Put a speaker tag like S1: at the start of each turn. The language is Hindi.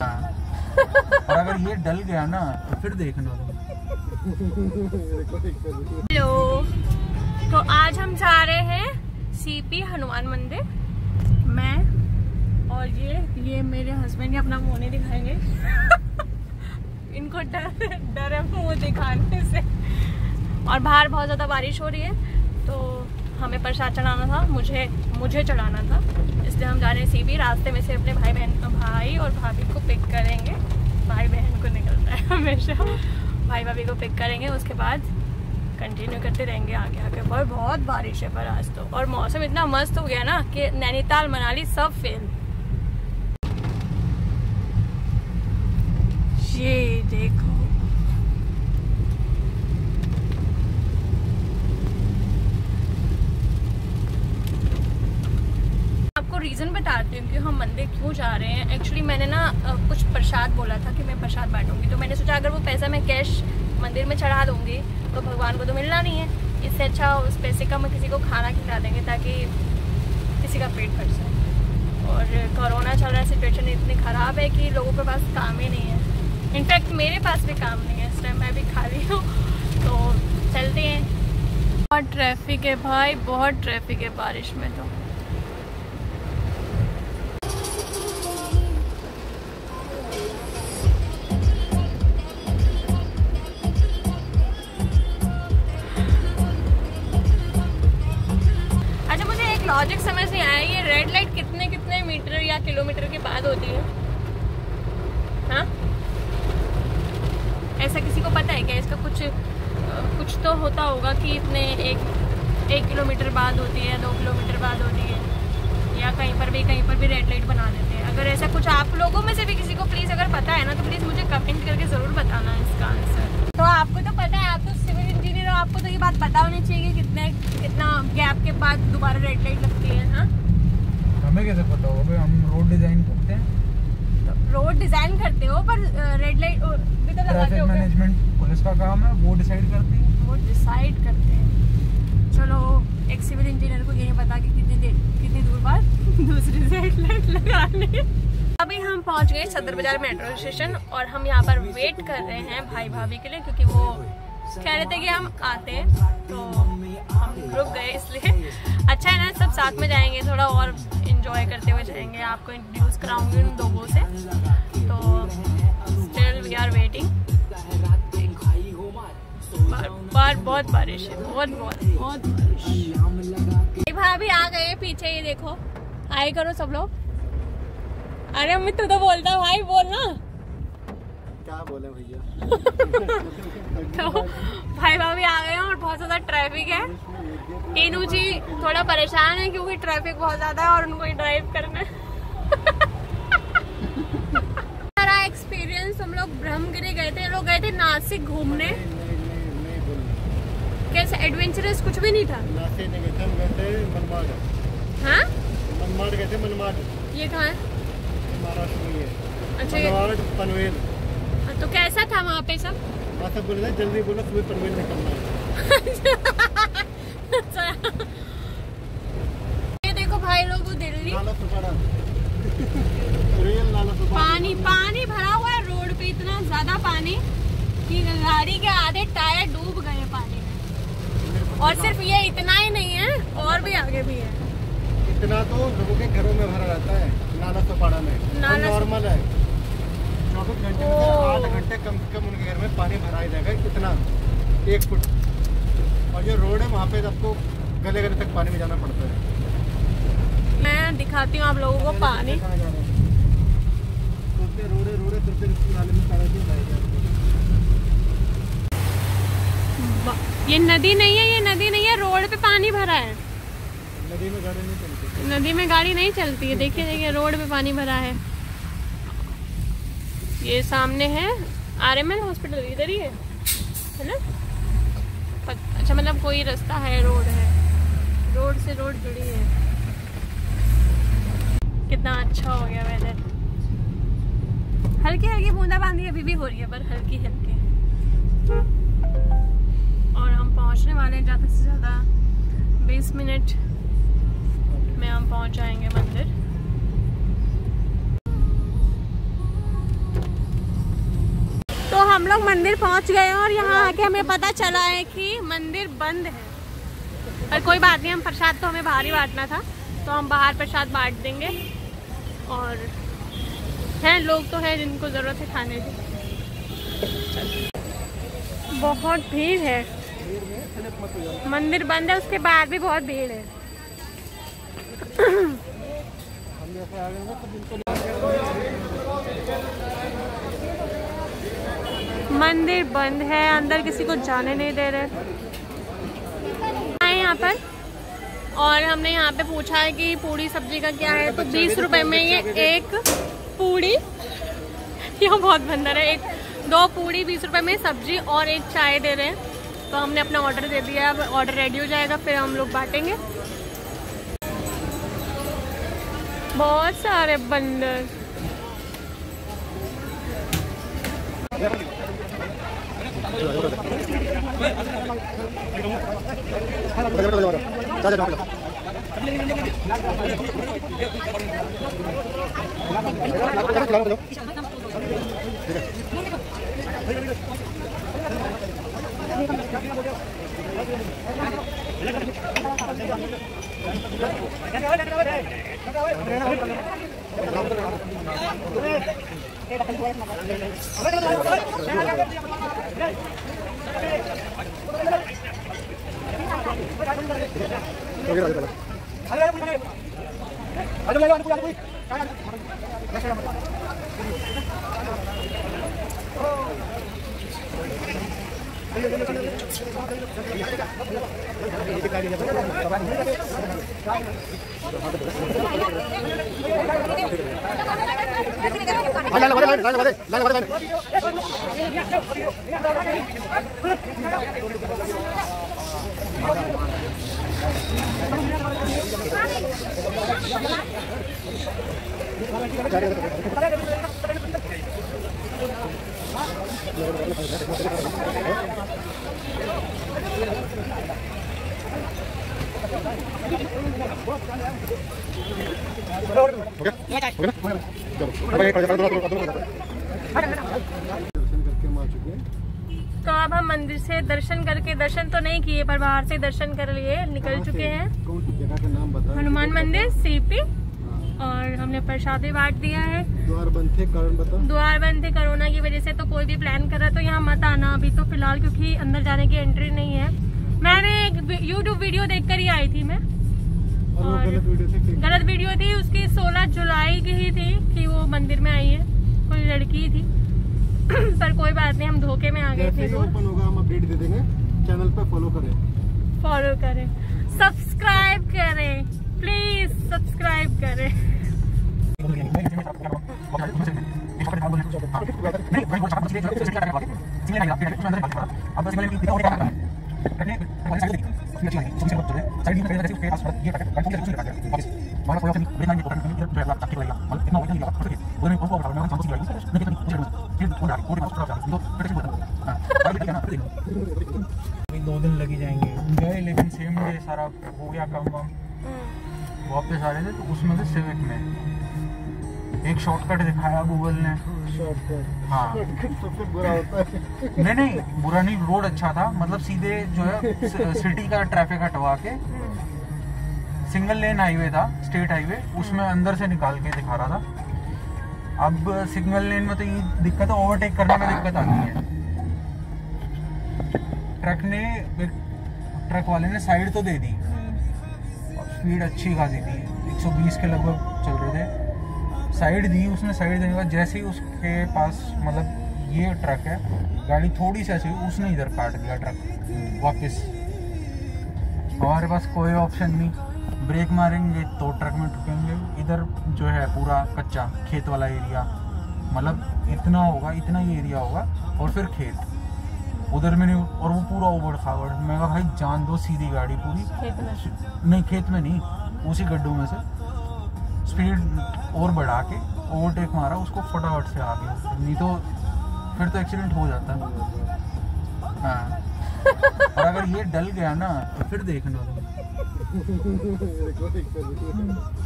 S1: और अगर ये डल गया ना तो फिर देखना।
S2: हेलो, तो आज हम जा रहे हैं सीपी हनुमान मंदिर। मैं और ये मेरे हस्बैंड अपना मुंह नहीं दिखाएंगे इनको डर है मुंह दिखाने से। और बाहर बहुत ज़्यादा बारिश हो रही है तो हमें प्रसाद चढ़ाना था, मुझे चढ़ाना था, इसलिए हम जा रहे हैं सीपी। रास्ते में से अपने भाई और भाभी को पिक करेंगे। भाई बहन को निकलता है हमेशा। भाई भाभी को पिक करेंगे, उसके बाद कंटिन्यू करते रहेंगे आगे। बहुत बारिश है पर आज तो, और मौसम इतना मस्त हो गया ना कि नैनीताल मनाली सब फेल। ये देखो, आपको रीजन बताती हूँ कि हम मंदिर क्यों जा रहे हैं। एक्चुअली मैंने ना कुछ प्रसाद बोला था कि मैं प्रसाद बांटूंगी, तो मैंने सोचा अगर वो पैसा मैं कैश मंदिर में चढ़ा दूंगी तो भगवान को तो मिलना नहीं है, इससे अच्छा उस पैसे का मैं किसी को खाना खिला देंगे ताकि किसी का पेट भर जाए। और कोरोना चल रहा है, सिचुएशन इतनी ख़राब है कि लोगों के पास काम ही नहीं है। इनफैक्ट मेरे पास भी काम नहीं है इस टाइम, मैं भी खाली हूँ। तो चलते हैं। बहुत ट्रैफिक है भाई, बहुत ट्रैफिक है बारिश में तो। लॉजिक समझ नहीं आया, ये रेड लाइट कितने मीटर या किलोमीटर के बाद होती है? हाँ, ऐसा किसी को पता है क्या? इसका कुछ तो होता होगा कि इतने एक किलोमीटर बाद होती है, 2 किलोमीटर बाद होती है, या कहीं पर भी रेड लाइट बना देते हैं। अगर ऐसा कुछ आप लोगों में से भी किसी को प्लीज अगर पता है ना तो प्लीज मुझे कमेंट करके जरूर बताना इसका आंसर। तो आपको तो पता है, आप तो सिविल इंजीनियर हो, आपको तो ये बात पता होनी चाहिए कि कितना गैप के बाद दोबारा रेड लाइट लगती है। हाँ,
S1: हमें कैसे पता होगा? हम रोड डिजाइन करते हैं।
S2: तो रोड डिजाइन करते हो पर रेड लाइट भी तो लगाते हो।
S1: मैनेजमेंट पुलिस का काम है, वो डिसाइड करती है।
S2: वो डिसाइड करते हैं। चलो, एक सिविल इंजीनियर को ये नहीं पता कि कितनी दूर बाद दूसरी रेड लाइट लगानी है। अभी हम पहुंच गए सदर बाजार मेट्रो स्टेशन और हम यहाँ पर वेट कर रहे हैं भाई भाभी के लिए, क्योंकि वो कह रहे थे कि हम आते हैं तो हम रुक गए। इसलिए अच्छा है ना, सब साथ में जाएंगे, थोड़ा और एंजॉय करते हुए जाएंगे। आपको इंट्रोड्यूस कराऊंगी उन लोगों से। तो स्टिल वी आर वेटिंग। बहुत बारिश है, बहुत बारिश। भाभी आ गए पीछे, ये देखो, हाय करो सब लोग। अरे अमित तू तो बोलता भाई, बोल ना।
S3: क्या बोले भैया
S2: तो भाई भाभी आ गए हैं और बहुत ज्यादा ट्रैफिक है। टीनू जी थोड़ा परेशान है क्योंकि ट्रैफिक बहुत ज्यादा है और उनको ही ड्राइव करना है। हमारा एक्सपीरियंस, हम लोग ब्रह्मगिरी गए थे, नासिक घूमने। कैसे एडवेंचरस कुछ भी नहीं था?
S3: नासिक नहीं गए थे, हम गए थे मनमाड।
S2: हाँ,
S3: मनमाड गए थे। मनमाड
S2: ये कहाँ है?
S3: महाराष्ट्र में है।
S2: अच्छा,
S3: मनमाड पनवेल।
S2: तो कैसा था वहाँ पे सब?
S3: वहाँ सब बोले थे जल्दी बोलो तुम्हें पनवेल निकलना है।
S2: ये देखो भाई लोग, वो दिल्ली पानी भरा हुआ है रोड पे, इतना ज्यादा पानी कि गाड़ी के आधे टायर डूब गए पानी में। और सिर्फ ये इतना ही नहीं है, और भी आगे भी है।
S3: इतना तो लोगों के घरों में भरा रहता है नाला सोपाड़ा में, नॉर्मल है। 24 घंटे में 8 घंटे कम से कम उनके घर में पानी भरा ही जाएगा, कितना 1 फुट। और जो रोड है वहाँ पे आपको गले गले तक पानी में जाना पड़ता है।
S2: मैं दिखाती हूँ आप लोगों को पानी। ये नदी नहीं है, रोड पे पानी भरा है।
S3: नदी में गाड़ी नहीं चलती।
S2: नदी में गाड़ी नहीं चलती है। देखिए रोड पे पानी भरा है। ये सामने है RML हॉस्पिटल, इधर ही है ना? अच्छा, मतलब कोई रास्ता है, रोड है, रोड से रोड जुड़ी है। कितना अच्छा हो गया वेदर। हल्की बूंदाबांदी अभी भी हो रही है, पर हल्की। और हम पहुंचने वाले हैं ज़्यादा से ज़्यादा 20 मिनट में हम पहुंच जाएंगे मंदिर। हम लोग मंदिर पहुंच गए हैं और यहाँ आके हमें पता चला है कि मंदिर बंद है। पर कोई बात नहीं, हम प्रसाद तो हमें बाहर ही बांटना था, तो हम बाहर प्रसाद बांट देंगे। और हैं लोग तो हैं जिनको ज़रूरत है खाने की। बहुत भीड़ है, मंदिर बंद है, उसके बाद भी बहुत भीड़ है। मंदिर बंद है, अंदर किसी को जाने नहीं दे रहे। आए यहाँ पर और हमने यहाँ पे पूछा है कि पूड़ी सब्जी का क्या है, तो 20 रुपए में ये एक पूड़ी, यहाँ बहुत बंदर है, 2 पूड़ी 20 रुपए में सब्जी और एक चाय दे रहे हैं। तो हमने अपना ऑर्डर दे दिया, अब ऑर्डर रेडी हो जाएगा, फिर हम लोग बांटेंगे। बहुत सारे बंदर। तो अब हम मंदिर से दर्शन करके, दर्शन तो नहीं किए पर बाहर से दर्शन कर लिए, निकल चुके हैं।
S3: जगह का नाम बता।
S2: हनुमान मंदिर सीपी। और हमने प्रसाद भी बांट दिया है।
S3: द्वार बंद थे, कारण बता।
S2: द्वार बंद थे कोरोना की वजह से, तो कोई भी प्लान कर रहा तो यहाँ मत आना अभी तो फिलहाल, क्योंकि अंदर जाने की एंट्री नहीं है। मैंने एक यूट्यूब वीडियो देखकर ही आई थी मैं, और गलत वीडियो थी उसकी। 16 जुलाई की ही थी कि वो मंदिर में आई है, कोई लड़की थी। पर कोई बात नहीं, हम धोखे में आ गए थे।
S3: ओपन होगा हम अपडेट दे देंगे। चैनल पे फॉलो करें, सब्सक्राइब करें, प्लीज सब्सक्राइब करें।
S1: अभी 2 दिन लगी जाएंगे गए, लेकिन सेम डे सारा हो गया काम वाम, वापस आ रहे थे। तो उसमें से सिविक में एक शॉर्टकट दिखाया गूगल ने। हाँ
S3: सबसे बुरा होता है।
S1: नहीं बुरा नहीं, रोड अच्छा था, मतलब सीधे जो है सिटी का ट्रैफिक हटवा के सिंगल लेन हाईवे था, स्टेट हाईवे, उसमें अंदर से निकाल के दिखा रहा था। अब सिंगल लेन में तो ये दिक्कत है, ओवरटेक करने में दिक्कत आती है। ट्रक वाले ने साइड तो दे दी, स्पीड अच्छी खासी थी, 120 के लगभग चल रहे थे। साइड दी उसने, साइड देने के बाद जैसे ही उसके पास मतलब ये ट्रक है, गाड़ी थोड़ी सी ऐसी, उसने इधर काट दिया ट्रक वापस। हमारे पास कोई ऑप्शन नहीं, ब्रेक मारेंगे तो ट्रक में ठुकेंगे। इधर जो है पूरा कच्चा खेत वाला एरिया, मतलब इतना होगा, इतना ही एरिया होगा और फिर खेत उधर में नहीं, और वो पूरा ओबड़ खाबड़। मैं कहा भाई जान दो, सीधी गाड़ी पूरी
S2: खेत में
S1: नहीं, खेत में नहीं, उसी गड्ढों में से स्पीड और बढ़ा के ओवरटेक मारा, उसको फटाफट से आ गया, नहीं तो फिर तो एक्सीडेंट हो जाता। हाँ और अगर ये डल गया ना तो फिर देखना।